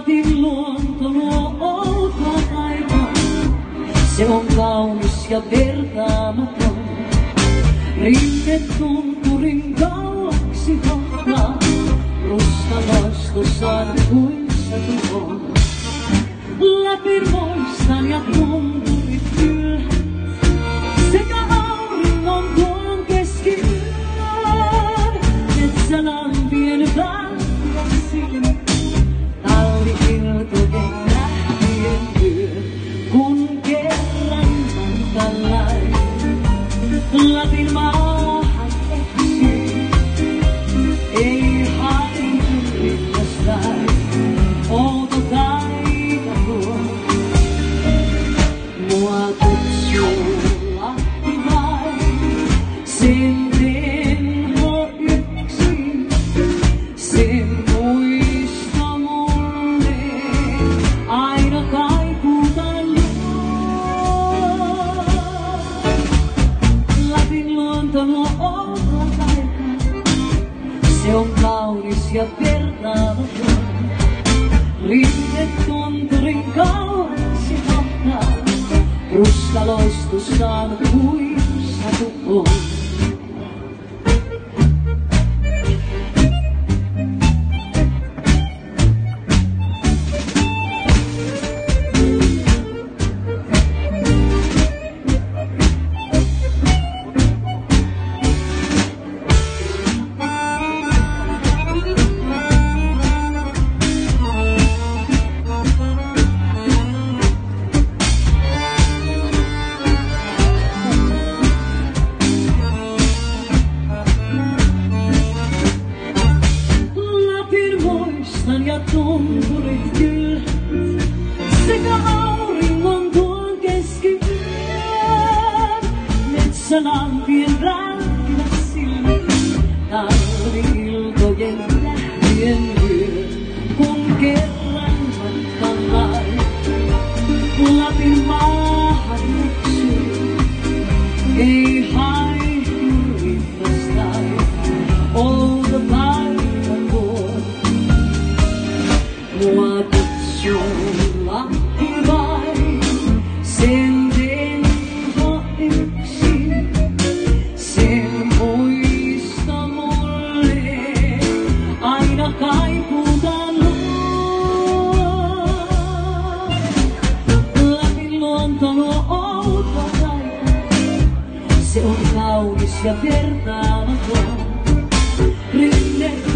Lapin luonto luo outoa aikaa. Se on kaunis ja vertaamaton. Rinne tunturin kauaksi hohtaa. Ruskaloistu saada kuissa tuhon. Lapin muistan ja tunturit ylhät. Sekä auringon tuon keskiyön. Metsälampien valkoa silmät. Talvi-iltojen lähtien yö. Kun kerran mantallain Lapin maahan eksyy. Ei haitu rinnastain outo taika tuo. Mua kutsuu Lappi vain, sen tenho yksin. Sen muisto mulle aina kaikuuta luo. Lapin luonto luo outoa taikaa. Se on kaunis ja vertaamaton. Rinne tunturin kauaksi hohtaa. Ruskaloistu saanut kuissa tuhon. Ja tunturit ylhät, sekä auringon tuon keskiyön. Metsälampien rämpivät silmät, talvi-iltojen lähtien yö. Kun kerran matkallain Lapin maahan eksyy, ei haihdu rinnastain outo taika tuo. Mua kutsuu Lappi vain, sen tenho yksin. Sen muisto mulle aina kaikuuta luo. Lapin luonto luo outoa taikaa. Se on kaunis ja vertaamaton. Rinne